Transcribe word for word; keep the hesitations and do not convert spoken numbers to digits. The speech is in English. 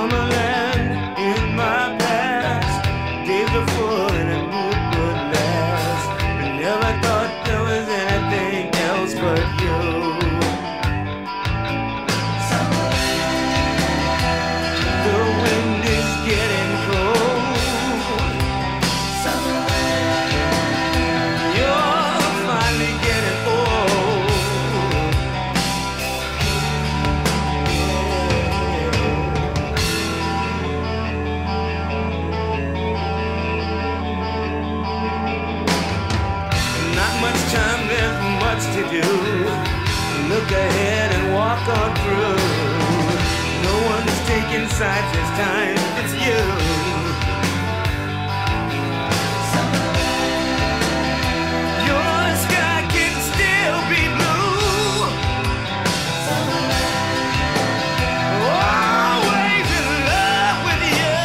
Summerland in my past, days were full and I knew it would last. I never thought there was anything else but you. Summerland, the wind is getting cold. Summerland, you're finally getting old. Not much time, there's much to do. Look ahead and walk on through. No one's taking sides this time, it's you. Your sky can still be blue. Always in love with you.